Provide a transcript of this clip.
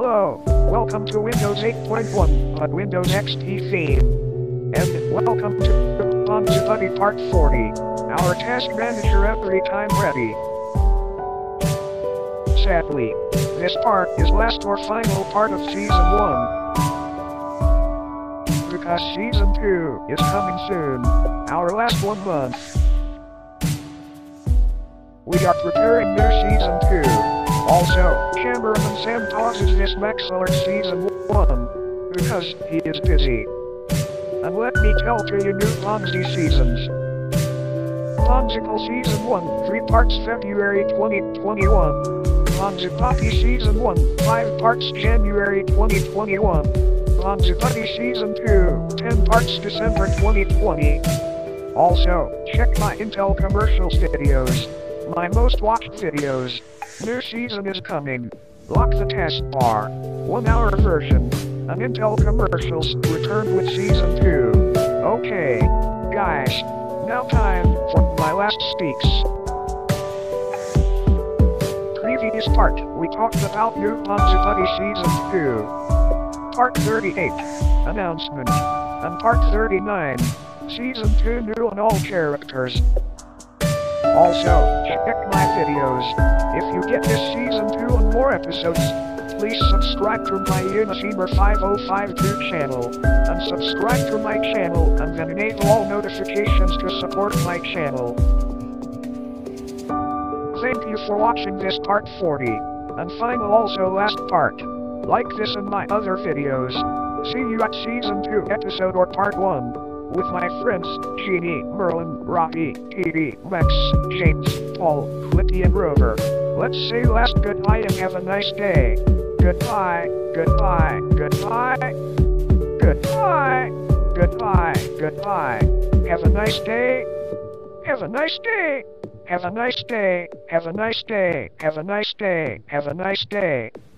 Hello, welcome to Windows 8.1 on Windows XP theme. And welcome to Ponzi Buddy Part 40, our task manager every time ready. Sadly, this part is last or final part of Season 1. Because Season 2 is coming soon, our last 1 month. We are preparing new Season 2. Also, Cameraman Sam pauses this Maxillard Season 1 because he is busy. And let me tell to you new Ponzi seasons. Ponzical Season 1, 3 parts February 2021. Ponzi Poppy Season 1, 5 parts January 2021. Ponzi Buddy Season 2, 10 parts December 2020. Also, check my Intel commercials videos. My most watched videos. New season is coming. Lock the taskbar. 1 hour version. An Intel commercials returned with Season 2. Okay, guys. Now time for my last speaks. Previous part, we talked about new Ponzi Buddy Season 2. Part 38, announcement. And Part 39, Season 2 new on all characters. Also, check my videos. If you get this Season 2 and more episodes, please subscribe to my Unashemer 5052 channel, and subscribe to my channel, and then enable all notifications to support my channel. Thank you for watching this part 40, and final also last part. Like this and my other videos. See you at Season 2 episode or Part 1. With my friends, Jeannie, Merlin, Robbie, Petey, Max, James, Paul, Clippy and Rover. Let's say last goodbye and have a nice day. Goodbye, goodbye, goodbye. Goodbye, goodbye, goodbye. Have a nice day. Have a nice day. Have a nice day. Have a nice day. Have a nice day. Have a nice day.